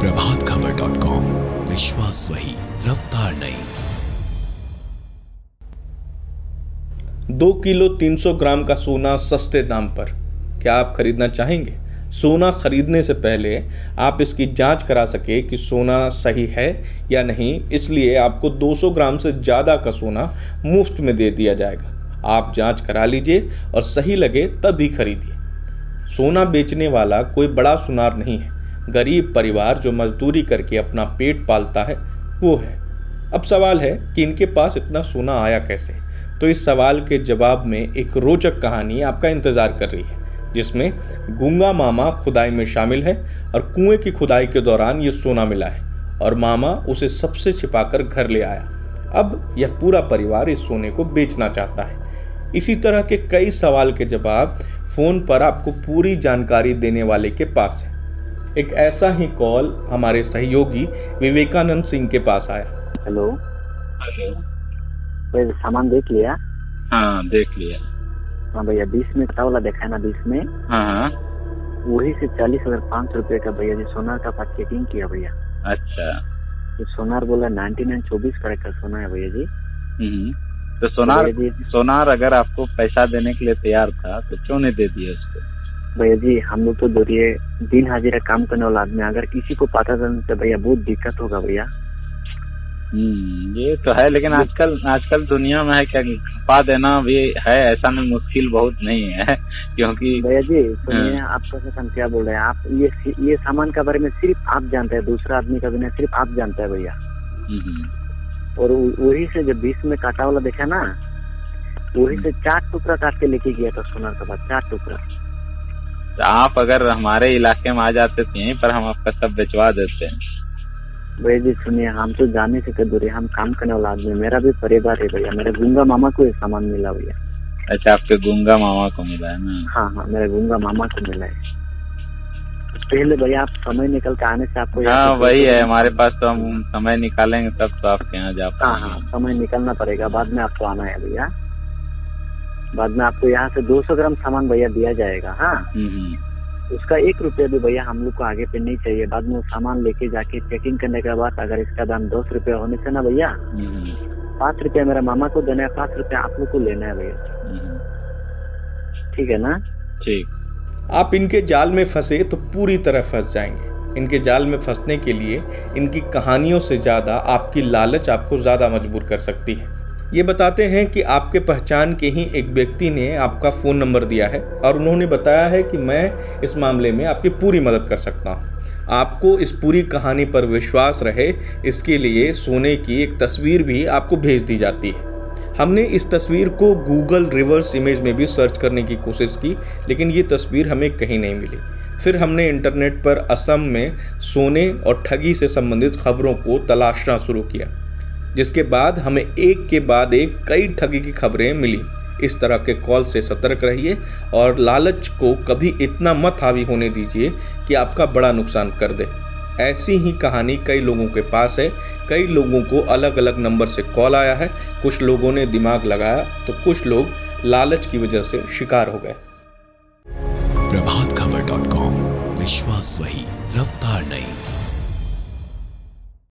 प्रभातखबर.com, विश्वास वही, रफ्तार नहीं। 2 किलो 300 ग्राम का सोना सस्ते दाम पर, क्या आप खरीदना चाहेंगे? सोना खरीदने से पहले आप इसकी जांच करा सके कि सोना सही है या नहीं, इसलिए आपको 200 ग्राम से ज़्यादा का सोना मुफ्त में दे दिया जाएगा। आप जांच करा लीजिए और सही लगे तभी खरीदिए। सोना बेचने वाला कोई बड़ा सुनार नहीं है, गरीब परिवार जो मजदूरी करके अपना पेट पालता है वो है। अब सवाल है कि इनके पास इतना सोना आया कैसे? तो इस सवाल के जवाब में एक रोचक कहानी आपका इंतजार कर रही है, जिसमें गूंगा मामा खुदाई में शामिल है और कुएं की खुदाई के दौरान ये सोना मिला है और मामा उसे सबसे छिपाकर घर ले आया। अब यह पूरा परिवार इस सोने को बेचना चाहता है। इसी तरह के कई सवाल के जवाब फोन पर आपको पूरी जानकारी देने वाले के पास है। एक ऐसा ही कॉल हमारे सहयोगी विवेकानंद सिंह के पास आया। हेलो, कोई सामान देख लिया? हाँ, देख लिया। हाँ भैया, 20 में कटा वाला देखा है ना, 20 में। हाँ, वही से 40,500 रुपए का भैया जी सोनार का पास चेकिंग किया भैया। अच्छा, तो सोनार बोला 9924 कैरेट का सोना है भैया जी। तो सोनार अगर आपको पैसा देने के लिए तैयार था तो क्यों नहीं दे दिया उसको? भैया जी, हम लोग तो दोरिए दिन हाजिरा काम करने वाला आदमी, अगर किसी को पता चलने तो भैया बहुत दिक्कत होगा भैया। ये तो है, लेकिन आजकल दुनिया में है क्या, छुपा देना भी है ऐसा में मुश्किल बहुत नहीं है, क्योंकि भैया जी सुनिए, आपका हम क्या बोल रहे हैं, आप ये सामान के बारे में सिर्फ आप जानते हैं, दूसरा आदमी का भी नहीं, सिर्फ आप जानते हैं भैया। और वही से जब 20 में काटा वाला देखा ना, वही से 4 टुकड़ा काट के लेके गया था सोनार का पास, 4 टुकड़ा। आप अगर हमारे इलाके में आ जाते तो यहीं पर हम आपका सब बेचवा देते हैं। भैया जी सुनिए, हम तो जाने से कर दूर, हम काम करने वाला आदमी, मेरा भी परिवार है भैया। मेरे गूंगा मामा को ये सामान मिला भैया। अच्छा, आपके गूंगा मामा को मिला है ना? हाँ, मेरे गूंगा मामा को मिला है। पहले भैया आप समय निकल के आने से आपको, हाँ वही है, हमारे पास तो हम समय निकालेंगे तब तो आपके यहाँ जा पाएंगे। हाँ, समय निकलना पड़ेगा, बाद में आपको आना है भैया। बाद में आपको यहाँ से 200 ग्राम सामान भैया दिया जाएगा। हाँ, उसका 1 रुपया भी भैया हम लोग को आगे पे नहीं चाहिए। बाद में वो सामान लेके जाके चेकिंग करने के बाद अगर इसका दाम 10 रुपया होने से ना भैया, 5 रुपया मेरा मामा को देना है, 5 रुपया आप लोग को लेना है भैया। ठीक है ना? ठीक। आप इनके जाल में फंसे तो पूरी तरह फंस जाएंगे। इनके जाल में फंसने के लिए इनकी कहानियों से ज़्यादा आपकी लालच आपको ज़्यादा मजबूर कर सकती है। ये बताते हैं कि आपके पहचान के ही एक व्यक्ति ने आपका फ़ोन नंबर दिया है और उन्होंने बताया है कि मैं इस मामले में आपकी पूरी मदद कर सकता हूँ। आपको इस पूरी कहानी पर विश्वास रहे, इसके लिए सोने की एक तस्वीर भी आपको भेज दी जाती है। हमने इस तस्वीर को गूगल रिवर्स इमेज में भी सर्च करने की कोशिश की, लेकिन ये तस्वीर हमें कहीं नहीं मिली। फिर हमने इंटरनेट पर असम में सोने और ठगी से संबंधित खबरों को तलाशना शुरू किया, जिसके बाद हमें एक के बाद एक कई ठगी की खबरें मिली। इस तरह के कॉल से सतर्क रहिए और लालच को कभी इतना मत हावी होने दीजिए कि आपका बड़ा नुकसान कर दे। ऐसी ही कहानी कई लोगों के पास है। कई लोगों को अलग अलग नंबर से कॉल आया है। कुछ लोगों ने दिमाग लगाया तो कुछ लोग लालच की वजह से शिकार हो गए। प्रभातखबर.com, विश्वास वही, रफ्तार नहीं।